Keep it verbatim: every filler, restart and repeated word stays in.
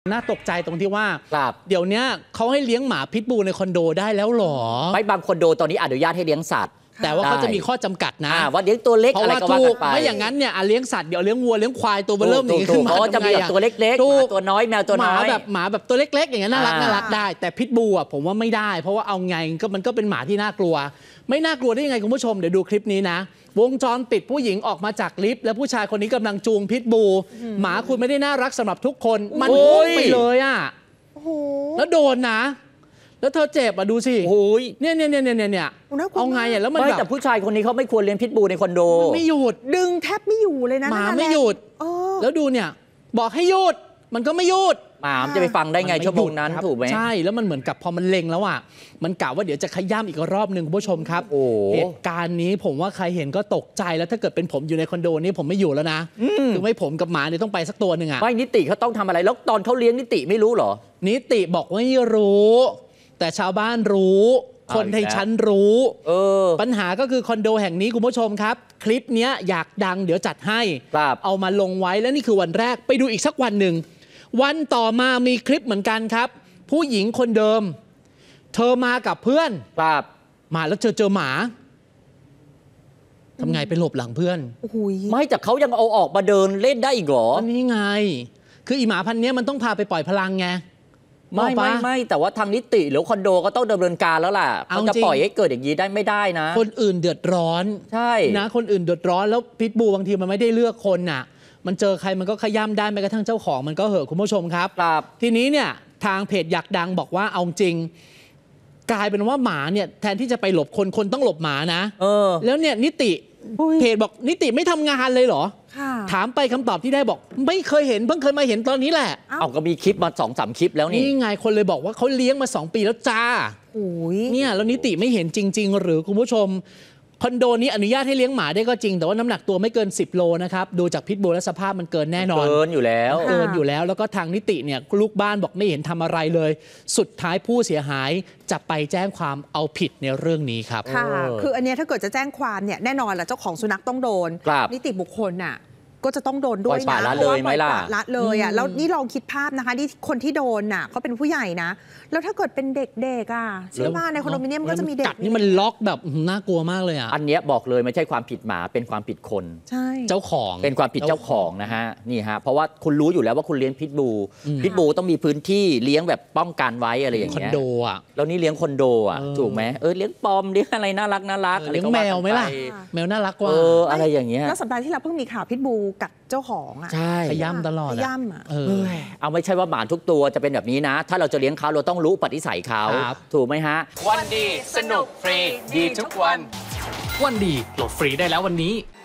น่าตกใจตรงที่ว่าเดี๋ยวนี้เขาให้เลี้ยงหมาพิทบูในคอนโดได้แล้วหรอไม่บางคอนโดตอนนี้อนุญาตให้เลี้ยงสัตว์แต่ว่าเขาจะมีข้อจำกัดนะว่าเลี้ยงตัวเล็กอะไรก็ว่ากันไปไม่อย่างนั้นเนี่ยเลี้ยงสัตว์เดี๋ยวเลี้ยงวัวเลี้ยงควายตัวเบลเริ่มอย่างนี้ขึ้นมาจะมีตัวเล็กๆตัวน้อยแมวตัวน้อยแบบหมาแบบตัวเล็กๆอย่างเงี้ยน่ารักน่ารักได้แต่พิทบูอ่ะผมว่าไม่ได้เพราะว่าเอาไงก็มันก็เป็นหมาที่น่ากลัวไม่น่ากลัวได้ยังไงคุณผู้ชมเดี๋ยวดูคลิปนี้นะวงจรปิดผู้หญิงออกมาจากลิฟต์แล้วผู้ชายคนนี้กำลังจูงพิทบูหมาคุณไม่ได้น่ารักสำหรับทุกคนมันพุ่งไปเลยอ่ะแล้วโดนนะแล้วเธอเจ็บอ่ะดูสิเนี่ยเนี่ยเนี่ยเนี่ยเนี่ยเอาไงอ่ะแล้วมันแบบแต่ผู้ชายคนนี้เขาไม่ควรเลี้ยงพิทบูในคอนโดไม่หยุดดึงแทบไม่อยู่เลยนะหมาไม่หยุดแล้วดูเนี่ยบอกให้หยุดมันก็ไม่หยุดหมาจะไปฟังได้ไงชั่วโมงนั้นถูกไหมใช่แล้วมันเหมือนกับพอมันเล็งแล้วอ่ะมันกะว่าเดี๋ยวจะขย้ำอีกรอบหนึ่งคุณผู้ชมครับเหตุการณ์นี้ผมว่าใครเห็นก็ตกใจแล้วถ้าเกิดเป็นผมอยู่ในคอนโดนี้ผมไม่อยู่แล้วนะคือไม่ผมกับหมาเนี่ยต้องไปสักตัวหนึ่งอ่ะไม่นิติเขาต้องทำอะไรแล้วตอนเขาเลี้ยงนิติไม่รู้เหรอนิติบอกว่าไม่รู้แต่ชาวบ้านรู้คนในชั้นรู้ปัญหาก็คือคอนโดแห่งนี้คุณผู้ชมครับคลิปนี้อยากดังเดี๋ยวจัดให้เอามาลงไว้แล้วนี่คือวันแรกไปดูอีกสักวันหนึ่งวันต่อมามีคลิปเหมือนกันครับผู้หญิงคนเดิมเธอมากับเพื่อนมาแล้วเจอเจอหมาทำไงไปหลบหลังเพื่อนไม่แต่เขายังเอาออกมาเดินเล่นได้อีกเหรอนี่ไงคืออีหมาพันธุ์นี้มันต้องพาไปปล่อยพลังไงไม่ไม่ไม่แต่ว่าทางนิติหรือคอนโดก็ต้องดำเนินการแล้วล่ะเขาจะปล่อยให้เกิดอย่างนี้ได้ไม่ได้นะคนอื่นเดือดร้อนใช่นะคนอื่นเดือดร้อนแล้วพิทบูบางทีมันไม่ได้เลือกคนน่ะมันเจอใครมันก็ขย้ำได้แม้กระทั่งเจ้าของมันก็เหอะคุณผู้ชมครับทีนี้เนี่ยทางเพจอยากดังบอกว่าเอาจริงกลายเป็นว่าหมาเนี่ยแทนที่จะไปหลบคนคนต้องหลบหมานะเออแล้วเนี่ยนิติเพจบอกนิติไม่ทำงานเลยเหรอถามไปคำตอบที่ได้บอกไม่เคยเห็นเพิ่งเคยมาเห็นตอนนี้แหละเอาก็มีคลิปมาสองสามคลิปแล้วนี่นี่ไงคนเลยบอกว่าเขาเลี้ยงมาสองปีแล้วจ้าเนี่ยแล้วนิติไม่เห็นจริงๆหรือคุณผู้ชมคอนโดนี้อนุญาตให้เลี้ยงหมาได้ก็จริงแต่ว่าน้ำหนักตัวไม่เกินสิบโลนะครับดูจากพิทบูและสภาพมันเกินแน่นอนเกินอยู่แล้วเกินอยู่แล้วแล้วก็ทางนิติเนี่ยลูกบ้านบอกไม่เห็นทำอะไรเลยสุดท้ายผู้เสียหายจะไปแจ้งความเอาผิดในเรื่องนี้ครับค่ะคืออันนี้ถ้าเกิดจะแจ้งความเนี่ยแน่นอนแหละเจ้าของสุนัขต้องโดนนิติบุคคลน่ะก็จะต้องโดนด้วยนะเพราะว่าปล่อยปละละเลยอ่ะแล้วนี่ลองคิดภาพนะคะที่คนที่โดนน่ะเขาเป็นผู้ใหญ่นะแล้วถ้าเกิดเป็นเด็กๆอ่ะใช่ไหมในคอนโดมิเนียมก็จะมีเด็กกัดนี่มันล็อกแบบน่ากลัวมากเลยอ่ะอันนี้บอกเลยไม่ใช่ความผิดหมาเป็นความผิดคนใช่เจ้าของเป็นความผิดเจ้าของนะฮะนี่ฮะเพราะว่าคุณรู้อยู่แล้วว่าคุณเลี้ยงพิทบูพิทบูต้องมีพื้นที่เลี้ยงแบบป้องกันไว้อะไรอย่างเงี้ยคอนโดอ่ะแล้วนี่เลี้ยงคอนโดอ่ะถูกไหมเออเลี้ยงปอมเลี้ยงอะไรน่ารักน่ารักเลี้ยงแมวไหมล่ะแมวน่ารักกว่าเอออะไรอย่างเงี้ยแล้วสัปดาห์ที่เราเพิ่งมีข่าวพิทบูกัดเจ้าของใช่ขย้ำตลอดขย้ำอ่ะเอาไม่ใช่ว่าหมาทุกตัวจะเป็นแบบนี้นะถ้าเราจะเลี้ยงเขาเราต้องรู้ปฏิสัยเขาถูกไหมฮะวันดีสนุกฟรีดีทุกวันวันดีโหลดฟรีได้แล้ววันนี้